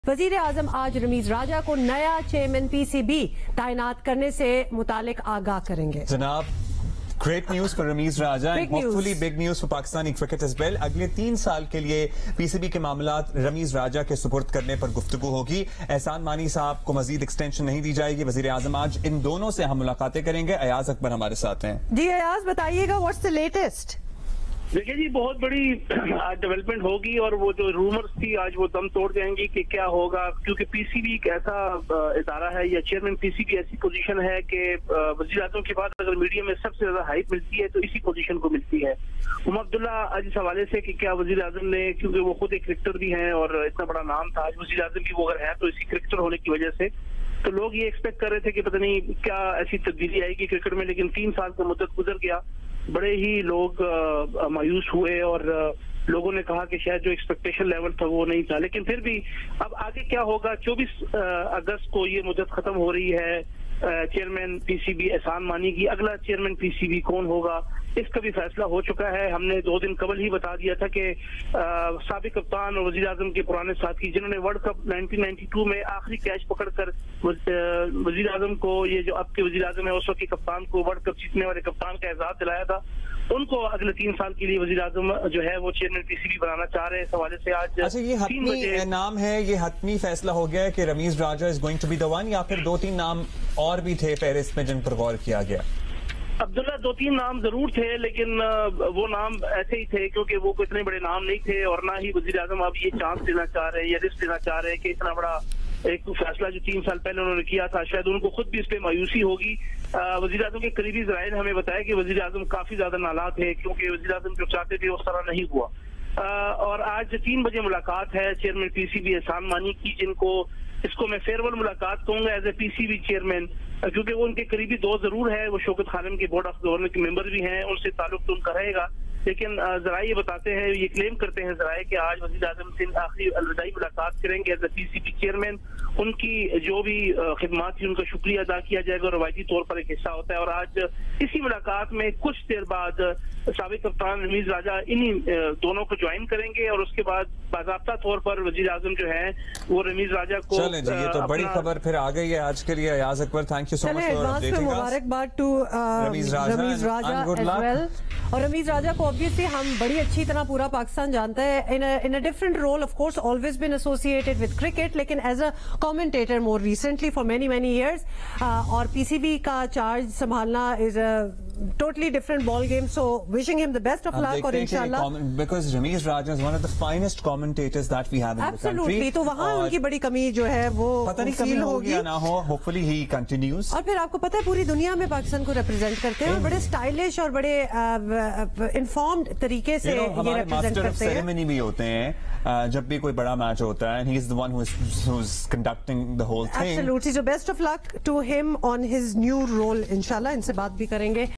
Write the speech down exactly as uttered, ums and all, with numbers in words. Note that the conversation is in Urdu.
وزیر اعظم آج رمیز راجہ کو نیا چیئرمین پی سی بی تعینات کرنے سے متعلق آگاہ کریں گے. جناب great news for Ramiz Raja and hopefully big news for Pakistani cricket as well. اگلے تین سال کے لیے پی سی بی کے معاملات رمیز راجہ کے سپرد کرنے پر گفتگو ہوگی. احسان مانی صاحب کو مزید ایکسٹینشن نہیں دی جائے گی. وزیر اعظم آج ان دونوں سے ہم ملاقاتیں کریں گے. ایاز اکبر ہمارے ساتھ ہیں. جی ایاز بتائیے گا واٹس دا لیٹسٹ. دیکھیے جی بہت بڑی آج ڈیولپمنٹ ہوگی اور وہ جو رومرز تھی آج وہ دم توڑ جائیں گی کہ کیا ہوگا, کیونکہ پی سی بی ایک ایسا ادارہ ہے یا چیئرمین پی سی بی ایسی پوزیشن ہے کہ وزیر اعظم کے بعد اگر میڈیا میں سب سے زیادہ ہائپ ملتی ہے تو اسی پوزیشن کو ملتی ہے. ام عبداللہ آج اس حوالے سے کہ کیا وزیر اعظم نے, کیونکہ وہ خود ایک کرکٹر بھی ہیں اور اتنا بڑا نام تھا, آج وزیر اعظم بھی وہ اگر ہے تو اسی کرکٹر ہونے کی وجہ سے تو لوگ یہ ایکسپیکٹ کر رہے تھے کہ پتہ نہیں کیا ایسی تبدیلی آئے گی کرکٹ میں. لیکن تین سال کا مدت گزر گیا, بڑے ہی لوگ مایوس ہوئے اور لوگوں نے کہا کہ شاید جو ایکسپیکٹیشن لیول تھا وہ نہیں تھا. لیکن پھر بھی اب آگے کیا ہوگا, چوبیس اگست کو یہ مدت ختم ہو رہی ہے chairman P C be Ehsan Mani کی. اگلا چیئرمین پی سی بی کون ہوگا اس کا بھی فیصلہ ہو چکا ہے. ہم نے دو دن قبل ہی بتا دیا تھا کہ سابق کپتان اور وزیر اعظم کے پرانے ساتھی جنہوں نے World Cup nineteen ninety two میں آخری کیچ پکڑ کر وزیر اعظم کو, یہ جو اب کے وزیر اعظم ہے اس وقت کے کپتان کو ورلڈ کپ جیتنے والے کپتان کا اعزاز دلایا تھا, ان کو اگلے تین سال کے لیے وزیر اعظم جو ہے وہ چیئرمین پی سی بی بنانا چاہ رہے ہیں. اس حوالے سے آج اچھا یہ حتمی نام ہے, یہ حتمی فیصلہ ہو گیا ہے کہ Ramiz Raja is going to be the one, یا پھر دو تین نام اور بھی تھے فہرست میں جن پر غور کیا گیا؟ عبداللہ دو تین نام ضرور تھے لیکن وہ نام ایسے ہی تھے کیونکہ وہ کوئی اتنے بڑے نام نہیں تھے, اور نہ ہی وزیر اعظم اب یہ چانس دینا چاہ رہے ہیں یا رسک دینا چاہ رہے ہیں کہ اتنا بڑا ایک فیصلہ جو تین سال پہلے انہوں نے کیا تھا شاید ان کو خود بھی اس پہ مایوسی ہوگی. وزیر اعظم کے قریبی ذرائع نے ہمیں بتایا کہ وزیر اعظم کافی زیادہ نالاں تھے کیونکہ وزیر اعظم جو چاہتے تھے اس طرح نہیں ہوا. اور آج تین بجے ملاقات ہے chairman P C be Ehsan Mani کی, جن کو اس کو میں فیئر ملاقات کہوں گا as a P C B chairman, کیونکہ وہ ان کے قریبی دو ضرور ہے. وہ شوکت خانم کے بورڈ آف گورنر کے ممبر بھی ہیں, ان سے تعلق تو ان کا رہے گا. لیکن ذرائع یہ بتاتے ہیں, یہ کلیم کرتے ہیں ذرائع کہ آج وزیر اعظم سے آخری الوداعی ملاقات کریں گے as a P C B chairman. ان کی جو بھی خدمات تھی ان کا شکریہ ادا کیا جائے گا, روایتی طور پر ایک حصہ ہوتا ہے. اور آج اسی ملاقات میں کچھ دیر بعد سابق کپتان رمیز راجہ انہی دونوں کو جوائن کریں گے, اور اس کے بعد باضابطہ طور پر وزیر اعظم جو ہے وہ رمیز راجہ کو. چلیں جی, یہ تو بڑی خبر پھر آ گئی ہے آج کے لیے. Ayaz Akbar thank you so much for updating us. مبارکباد to Ramiz Raja as well. اور رمیز راجہ کو obviously ہم بڑی اچھی طرح پورا پاکستان جانتا ہے in a, in a different role, of course always been associated with cricket, لیکن as a commentator more recently for many many years. uh, اور پی سی بی کا چارج سنبھالنا is a totally different ball game, so wishing him the best of luck. اور انشاءاللہ because Ramiz Raja is one of the finest commentators that we have in the country. Absolutely, تو وہاں ان کی بڑی کمی جو ہے وہ پتہ نہیں کمی ہوگی یا نہ ہو, hopefully he continues. اور پھر آپ کو پتہ ہے پوری دنیا میں پاکستان کو ریپرزینٹ کرتے ہیں اور بڑے اسٹائلش اور بڑے انفارمڈ طریقے سے یہ ریپرزینٹ کرتے ہیں. سیریمنی بھی ہوتے ہیں جب بھی کوئی بڑا میچ ہوتا ہے, and he is the one who is who's conducting the whole thing. Absolutely, so best of luck to him on his new role. انشاءاللہ ان سے بات بھی کریں گے.